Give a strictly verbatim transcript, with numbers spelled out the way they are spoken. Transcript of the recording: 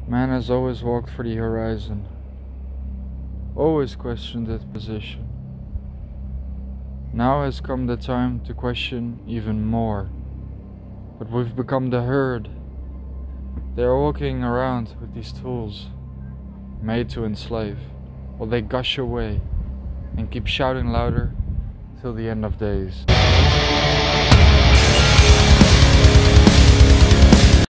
Man has always walked for the horizon, always questioned its position. Now has come the time to question even more. But we've become the herd. They are walking around with these tools, made to enslave, while they gush away and keep shouting louder till the end of days.